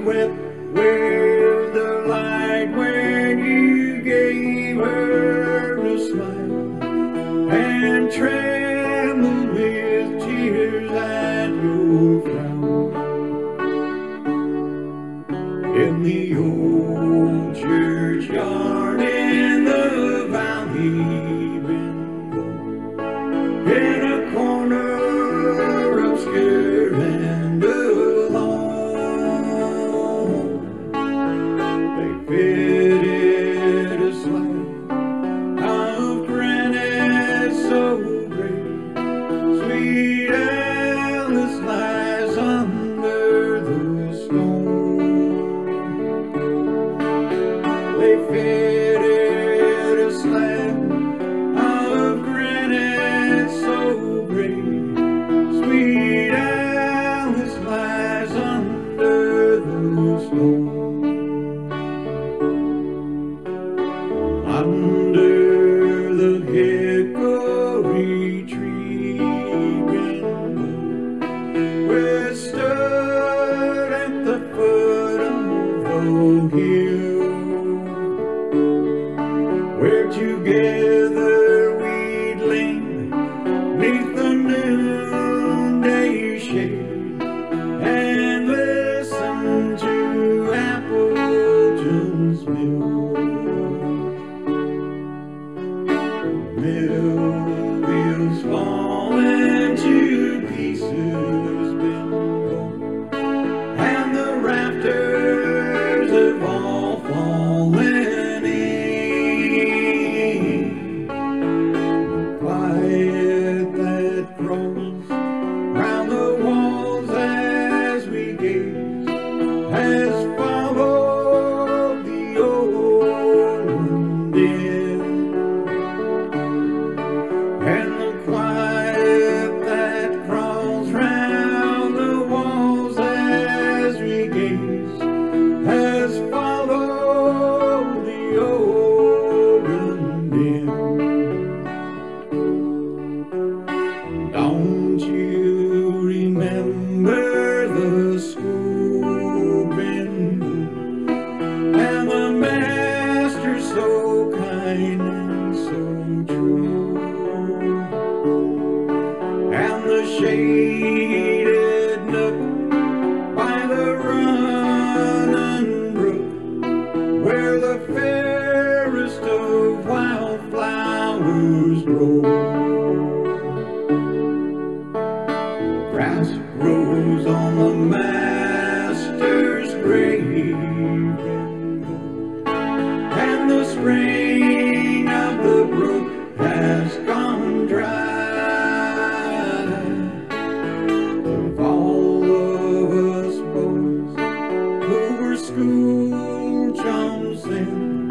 wept with delight when you gave her a smile, and trembled with tears at your frown. In the old churchyard in the valley bend, in a corner obscure and alone, they fitted a slab of granite so great, sweet Alice lies under the stone. They fitted a slab of granite so great, sweet Alice lies under the stone. Under the hickory tree which stood at the foot of the hill, where together we'd lean 'neath the noonday shade and listen to Appleton's mill. Mill wheels falling to pieces been gone, and the rafters have all fallen in. The quiet that crawls round the walls as we gaze has followed the old wind in. And the quiet that crawls round the walls as we gaze has followed the old wind in. Don't you remember the school window and the master so kind and so true, and the shaded nook by the running brook where the fairest of wildflowers grow? Grass grows on the master's grave, and the spring of the brook has gone dry. Of all of us boys who were school chums then,